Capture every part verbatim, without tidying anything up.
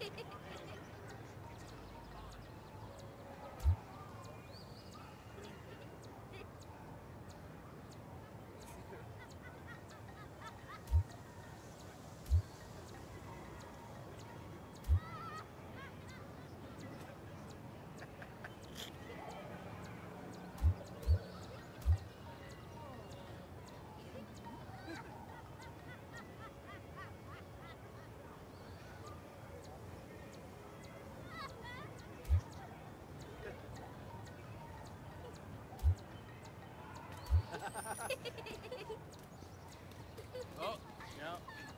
Oh, yeah.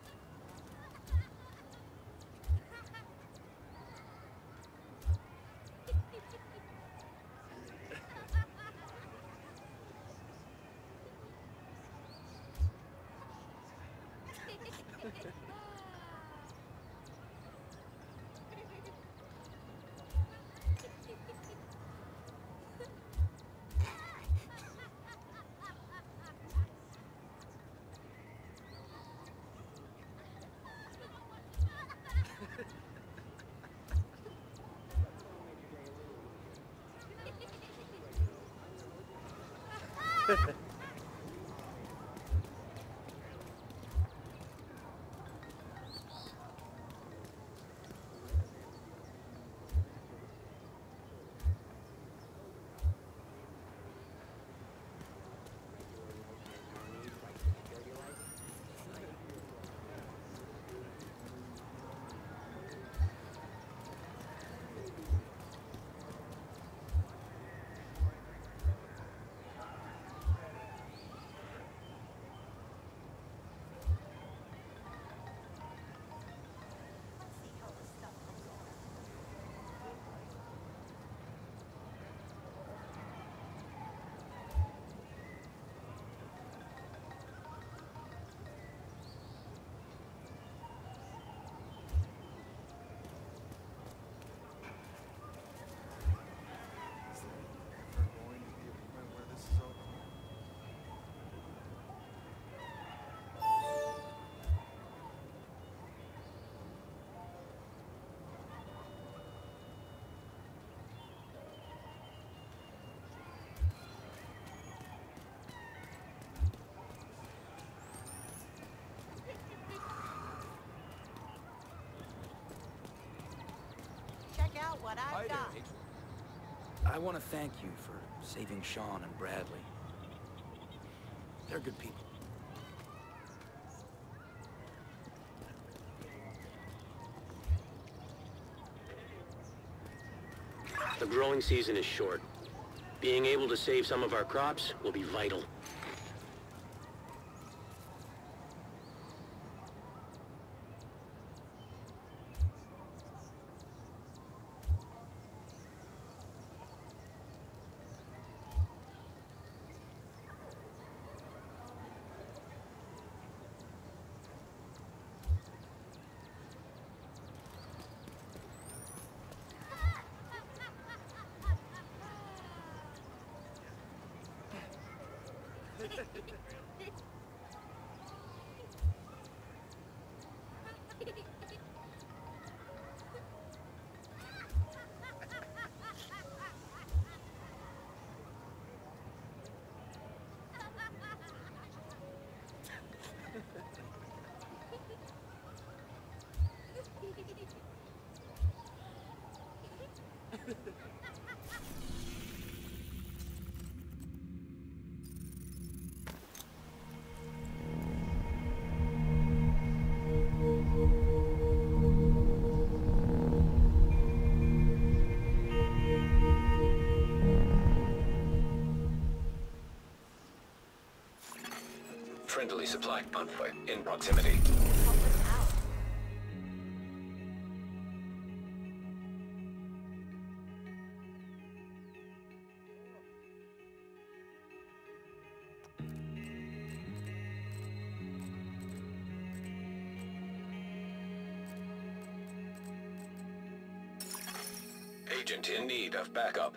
Check out what I've got. I want to thank you for saving Sean and Bradley. They're good people. The growing season is short. Being able to save some of our crops will be vital. Friendly supply convoy in proximity. Agent in need of backup.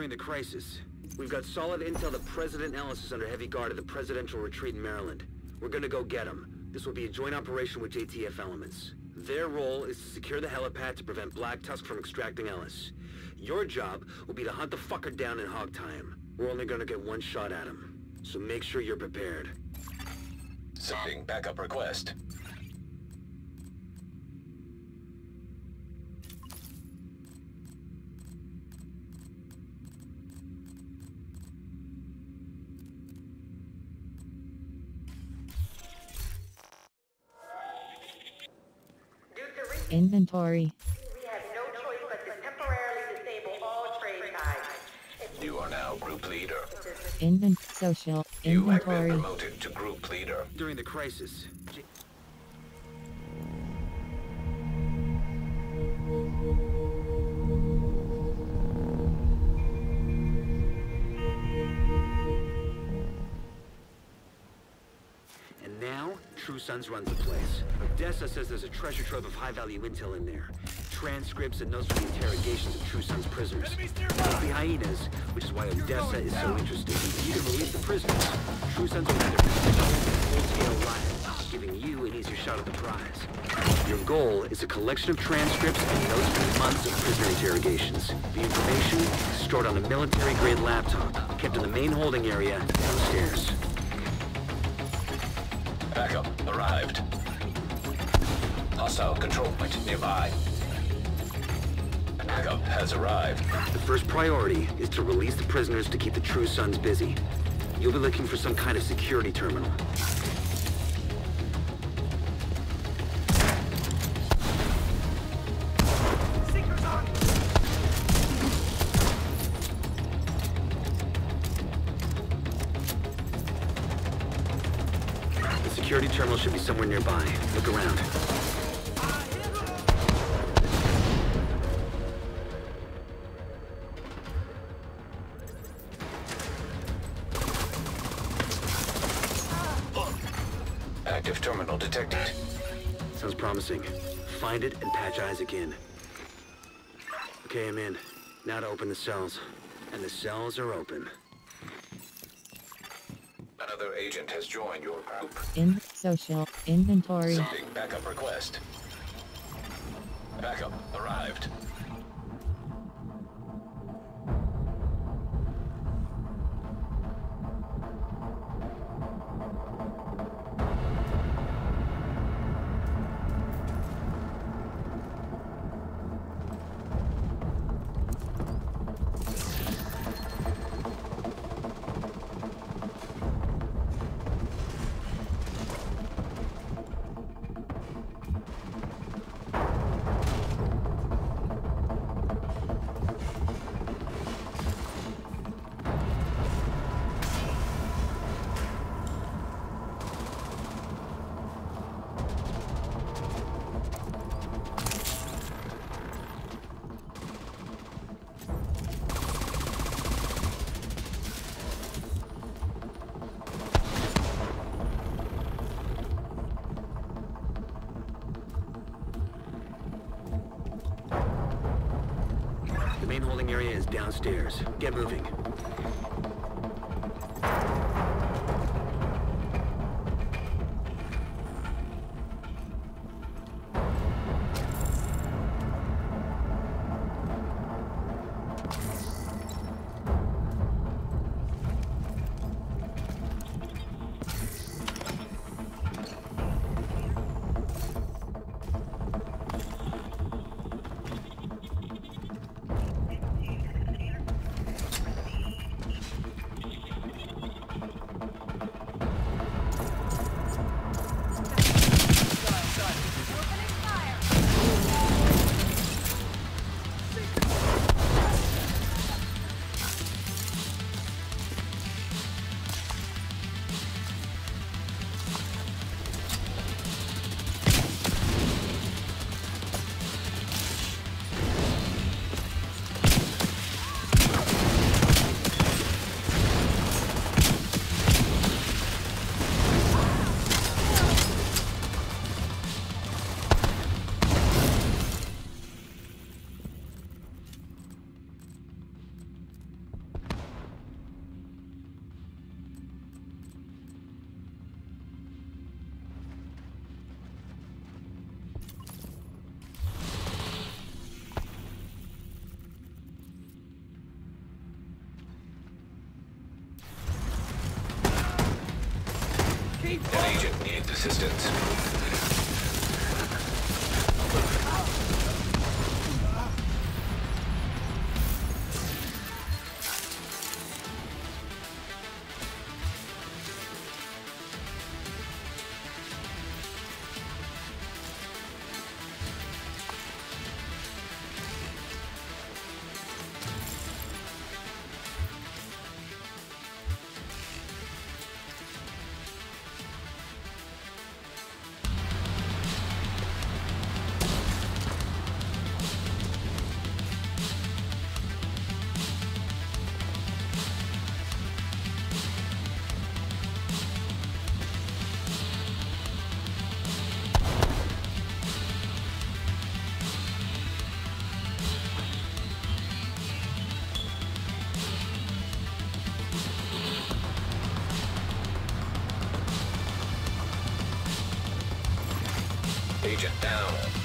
During the crisis, we've got solid intel that President Ellis is under heavy guard at the presidential retreat in Maryland. We're gonna go get him. This will be a joint operation with J T F elements. Their role is to secure the helipad to prevent Black Tusk from extracting Ellis. Your job will be to hunt the fucker down and hog tie him. We're only gonna get one shot at him, so make sure you're prepared. Sending backup request. Inventory. We have no choice but to temporarily disable all trade ties. You are now group leader. Invent social. You have been Inventory. promoted to group leader. During the crisis, J And now, True Sons runs the place. Odessa says there's a treasure trove of high-value intel in there. Transcripts and notes from the interrogations of True Sons prisoners. The hyenas, which is why Odessa is so interested. If you can release the prisoners, True Sons will either full-scale riot, giving you an easier shot at the prize. Your goal is a collection of transcripts and notes from months of prisoner interrogations. The information is stored on a military-grade laptop, kept in the main holding area downstairs. Backup arrived. Hostile control point nearby. Backup has arrived. The first priority is to release the prisoners to keep the True Sons busy. You'll be looking for some kind of security terminal. The security terminal should be somewhere nearby. Look around. Active terminal detected. Sounds promising. Find it and patch Isaac in. Okay, I'm in. Now to open the cells. And the cells are open. Another agent has joined your group. In social. Inventory. Sending backup request. Backup arrived. The main holding area is downstairs. Get moving. An agent needs assistance. Agent down.